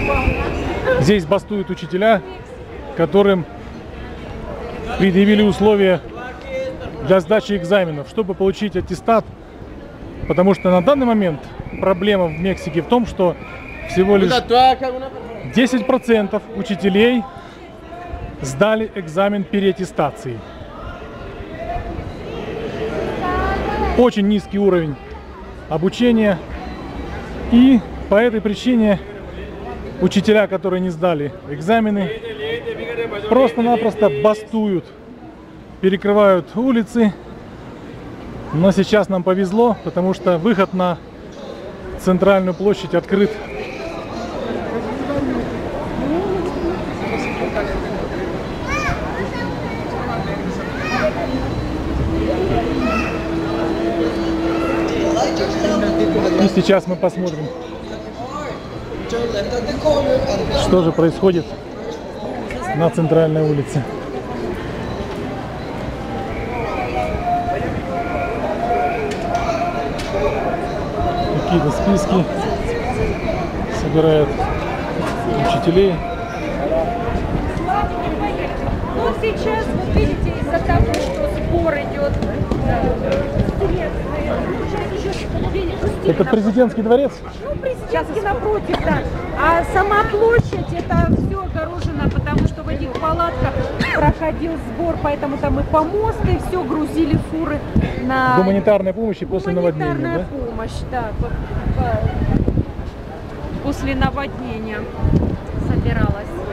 Здесь бастуют учителя, которым предъявили условия для сдачи экзаменов, чтобы получить аттестат. Потому что на данный момент проблема в Мексике в том, что всего лишь 10% учителей сдали экзамен переаттестации. Очень низкий уровень обучения. И по этой причине учителя, которые не сдали экзамены, просто-напросто бастуют, перекрывают улицы. Но сейчас нам повезло, потому что выход на центральную площадь открыт. И сейчас мы посмотрим, что же происходит на центральной улице. Какие-то списки собирают учителей. Ну, сейчас, вот видите, из-за того, что спор идет, Это президентский дворец? Ну, президентский напротив, да. А сама площадь, это все огорожено, потому что в этих палатках проходил сбор, поэтому там и помосты, все грузили фуры на... Гуманитарной помощи после наводнения, да? Гуманитарная помощь, да. После наводнения собиралась.